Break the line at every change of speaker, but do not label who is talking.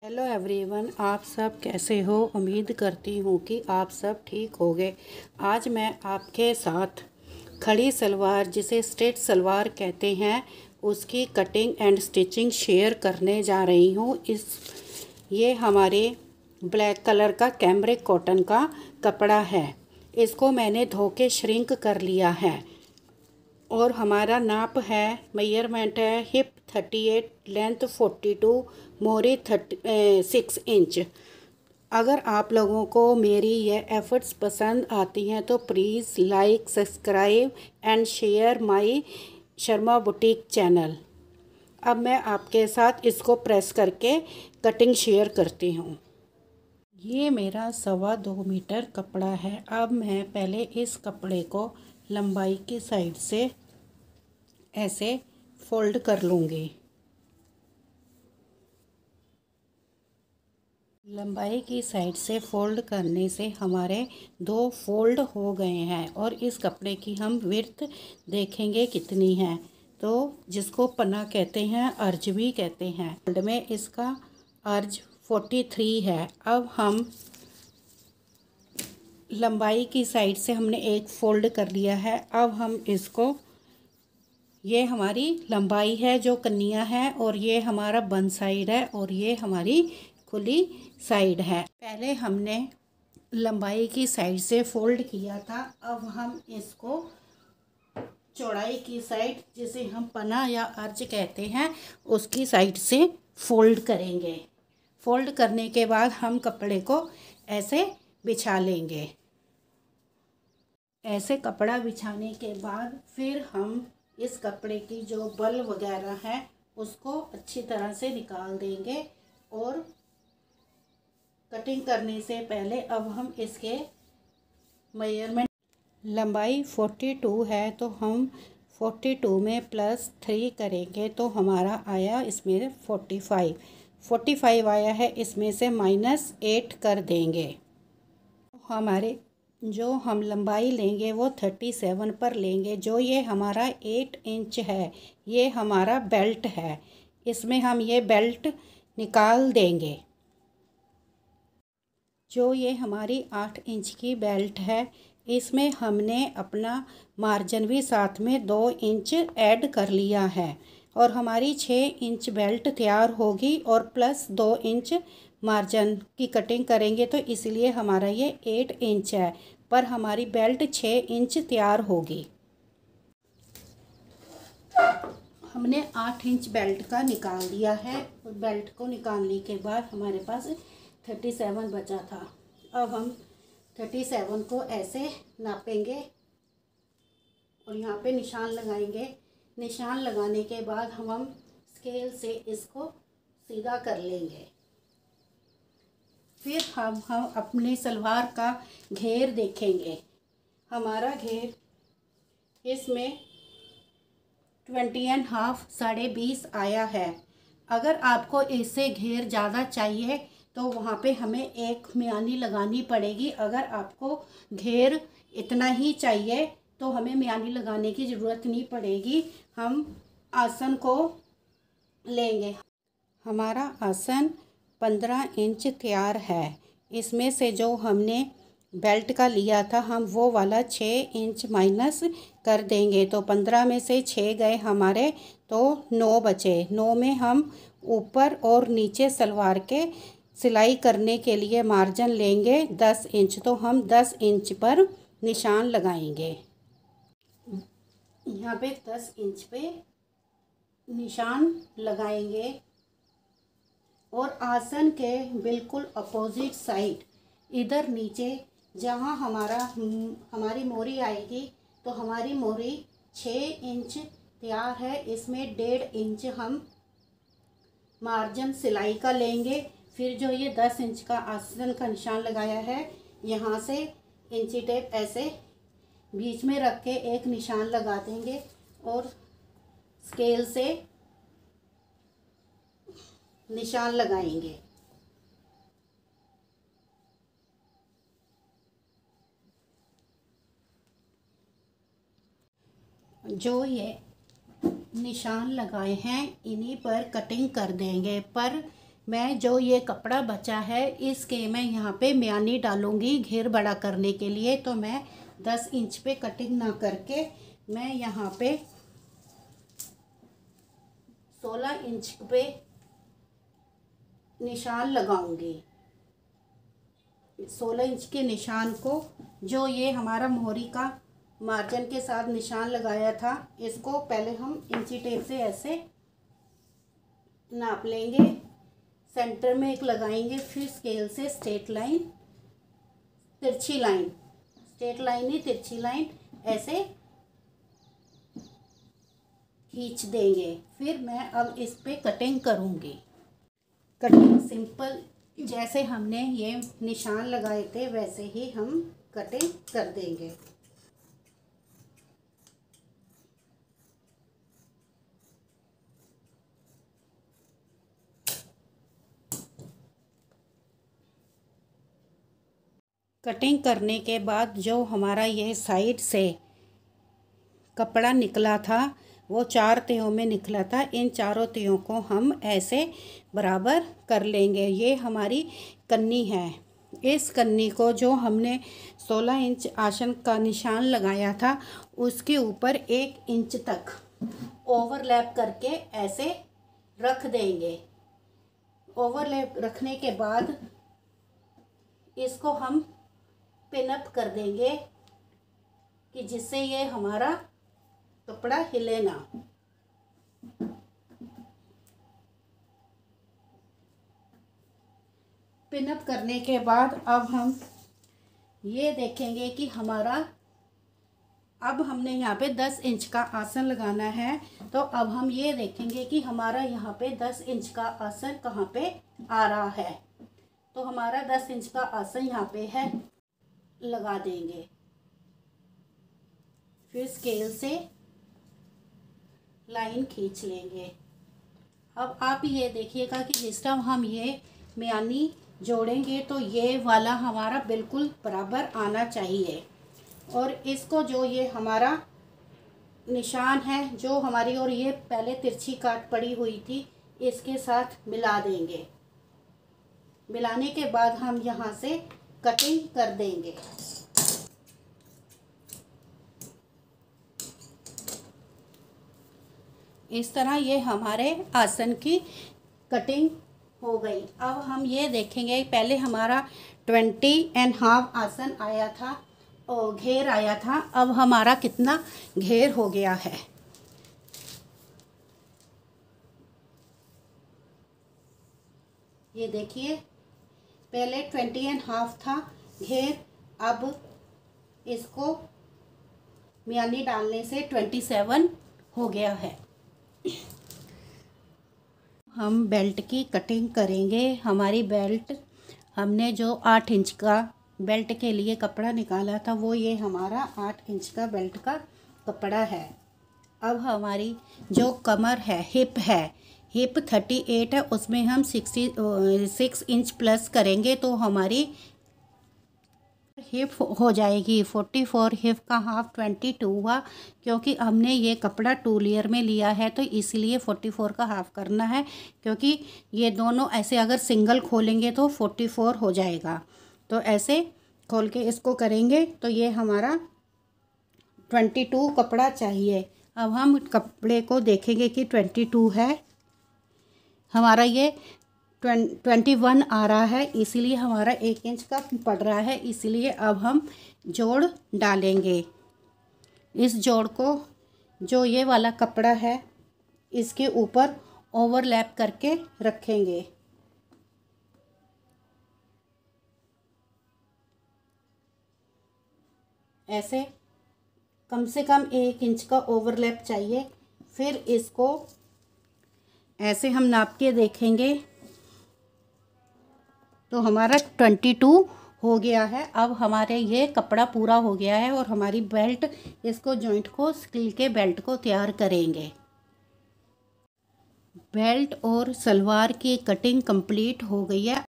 Hello everyone, आप सब कैसे हो। उम्मीद करती हूँ कि आप सब ठीक होंगे। आज मैं आपके साथ खड़ी सलवार, जिसे स्ट्रेट सलवार कहते हैं, उसकी कटिंग एंड स्टिचिंग शेयर करने जा रही हूँ। ये हमारे ब्लैक कलर का कैमरिक कॉटन का कपड़ा है। इसको मैंने धो के श्रिंक कर लिया है और हमारा नाप है, मेजरमेंट है हिप 38, लेंथ 42, मोरी 6 इंच। अगर आप लोगों को मेरी ये एफ़र्ट्स पसंद आती हैं तो please like, subscribe and share my Sharma boutique channel. अब मैं आपके साथ इसको प्रेस करके कटिंग शेयर करती हूँ। ये मेरा 2.25 मीटर कपड़ा है। अब मैं पहले इस कपड़े को लंबाई की साइड से ऐसे फोल्ड कर लूँगी। लंबाई की साइड से फोल्ड करने से हमारे 2 फोल्ड हो गए हैं और इस कपड़े की हम विड्थ देखेंगे कितनी है। तो जिसको पन्ना कहते हैं, अर्ज भी कहते हैं। फोल्ड में इसका अर्ज 43 है। अब हम लंबाई की साइड से हमने एक फोल्ड कर लिया है। अब हम इसको, ये हमारी लंबाई है जो कन्निया है और ये हमारा बंद साइड है और ये हमारी खुली साइड है। पहले हमने लंबाई की साइड से फोल्ड किया था। अब हम इसको चौड़ाई की साइड, जिसे हम पना या अर्ज कहते हैं, उसकी साइड से फोल्ड करेंगे। फोल्ड करने के बाद हम कपड़े को ऐसे बिछा लेंगे। ऐसे कपड़ा बिछाने के बाद फिर हम इस कपड़े की जो बल वगैरह है उसको अच्छी तरह से निकाल देंगे। और कटिंग करने से पहले अब हम इसके मेजरमेंट, लंबाई 42 है तो हम 42 में +3 करेंगे तो हमारा आया इसमें 45 आया है। इसमें से -8 कर देंगे। हमारे जो हम लंबाई लेंगे वो 37 पर लेंगे। जो ये हमारा 8 इंच है, ये हमारा बेल्ट है। इसमें हम ये बेल्ट निकाल देंगे। जो ये हमारी 8 इंच की बेल्ट है, इसमें हमने अपना मार्जिन भी साथ में 2 इंच ऐड कर लिया है और हमारी 6 इंच बेल्ट तैयार होगी और +2 इंच मार्जिन की कटिंग करेंगे तो इसलिए हमारा ये 8 इंच है, पर हमारी बेल्ट 6 इंच तैयार होगी। हमने 8 इंच बेल्ट का निकाल दिया है और बेल्ट को निकालने के बाद हमारे पास 37 बचा था। अब हम 37 को ऐसे नापेंगे और यहाँ पे निशान लगाएंगे। निशान लगाने के बाद हम स्केल से इसको सीधा कर लेंगे। फिर हम अपनी सलवार का घेर देखेंगे। हमारा घेर इसमें 20.5 20.5 आया है। अगर आपको इससे घेर ज़्यादा चाहिए तो वहाँ पे हमें एक मियानी लगानी पड़ेगी। अगर आपको घेर इतना ही चाहिए तो हमें मियानी लगाने की ज़रूरत नहीं पड़ेगी। हम आसन को लेंगे। हमारा आसन 15 इंच तैयार है। इसमें से जो हमने बेल्ट का लिया था, हम वो वाला 6 इंच माइनस कर देंगे तो 15 में से 6 गए हमारे तो 9 बचे। 9 में हम ऊपर और नीचे सलवार के सिलाई करने के लिए मार्जिन लेंगे 10 इंच। तो हम 10 इंच पर निशान लगाएंगे। यहाँ पे 10 इंच पे निशान लगाएंगे और आसन के बिल्कुल अपोजिट साइड, इधर नीचे जहाँ हमारी मोरी आएगी, तो हमारी मोरी 6 इंच तैयार है। इसमें 1.5 इंच हम मार्जिन सिलाई का लेंगे। फिर जो ये 10 इंच का आसन का निशान लगाया है, यहाँ से इंची टेप ऐसे बीच में रख के एक निशान लगा देंगे और स्केल से निशान लगाएंगे। जो ये निशान लगाए हैं इन्हीं पर कटिंग कर देंगे। पर मैं जो ये कपड़ा बचा है इसके मैं यहाँ पे म्यानी डालूँगी घेर बड़ा करने के लिए। तो मैं 10 इंच पे कटिंग ना करके मैं यहाँ पे 16 इंच पे निशान लगाऊंगी। 16 इंच के निशान को जो ये हमारा मोहरी का मार्जिन के साथ निशान लगाया था इसको पहले हम इंची टेप से ऐसे नाप लेंगे, सेंटर में एक लगाएंगे, फिर स्केल से स्ट्रेट लाइन, तिरछी लाइन, स्ट्रेट लाइन ही तिरछी लाइन ऐसे खींच देंगे। फिर मैं अब इस पे कटिंग करूँगी। कटिंग सिंपल जैसे हमने ये निशान लगाए थे वैसे ही हम कटिंग कर देंगे। कटिंग करने के बाद जो हमारा ये साइड से कपड़ा निकला था वो 4 तियों में निकला था। इन चारों तियों को हम ऐसे बराबर कर लेंगे। ये हमारी कन्नी है। इस कन्नी को जो हमने 16 इंच आसन का निशान लगाया था उसके ऊपर 1 इंच तक ओवरलैप करके ऐसे रख देंगे। ओवरलैप रखने के बाद इसको हम पिन अप कर देंगे कि जिससे ये हमारा कपड़ा हिले ना। पिन अप करने के बाद अब हम ये देखेंगे कि हमारा, अब हमने यहाँ पे 10 इंच का आसन लगाना है। तो अब हम ये देखेंगे कि हमारा यहाँ पे 10 इंच का आसन कहाँ पे आ रहा है। तो हमारा 10 इंच का आसन यहाँ पे है, लगा देंगे। फिर स्केल से लाइन खींच लेंगे। अब आप ये देखिएगा कि जिस टाइम हम ये म्यानी जोड़ेंगे तो ये वाला हमारा बिल्कुल बराबर आना चाहिए। और इसको जो ये हमारा निशान है जो हमारी और ये पहले तिरछी काट पड़ी हुई थी इसके साथ मिला देंगे। मिलाने के बाद हम यहाँ से कटिंग कर देंगे। इस तरह ये हमारे आसन की कटिंग हो गई। अब हम ये देखेंगे, पहले हमारा 20.5 आसन आया था और घेर आया था। अब हमारा कितना घेर हो गया है। ये देखिए, पहले 20.5 था घेर, अब इसको म्यानी डालने से 27 हो गया है। हम बेल्ट की कटिंग करेंगे। हमारी बेल्ट, हमने जो 8 इंच का बेल्ट के लिए कपड़ा निकाला था वो ये हमारा 8 इंच का बेल्ट का कपड़ा है। अब हमारी जो कमर है, हिप है, हिप 38 है, उसमें हम 6 इंच प्लस करेंगे तो हमारी हिप हो जाएगी 44। हिप का हाफ 22 हुआ, क्योंकि हमने ये कपड़ा 2 लेयर में लिया है तो इसलिए 44 का हाफ करना है, क्योंकि ये दोनों ऐसे अगर सिंगल खोलेंगे तो 44 हो जाएगा। तो ऐसे खोल के इसको करेंगे तो ये हमारा 22 कपड़ा चाहिए। अब हम कपड़े को देखेंगे कि 22 है, हमारा ये 21 आ रहा है, इसीलिए हमारा 1 इंच का पड़ रहा है। इसलिए अब हम जोड़ डालेंगे। इस जोड़ को, जो ये वाला कपड़ा है, इसके ऊपर ओवरलैप करके रखेंगे। ऐसे कम से कम 1 इंच का ओवरलैप चाहिए। फिर इसको ऐसे हम नाप के देखेंगे तो हमारा 22 हो गया है। अब हमारे ये कपड़ा पूरा हो गया है और हमारी बेल्ट, इसको जॉइंट को स्टील के बेल्ट को तैयार करेंगे। बेल्ट और सलवार की कटिंग कंप्लीट हो गई है।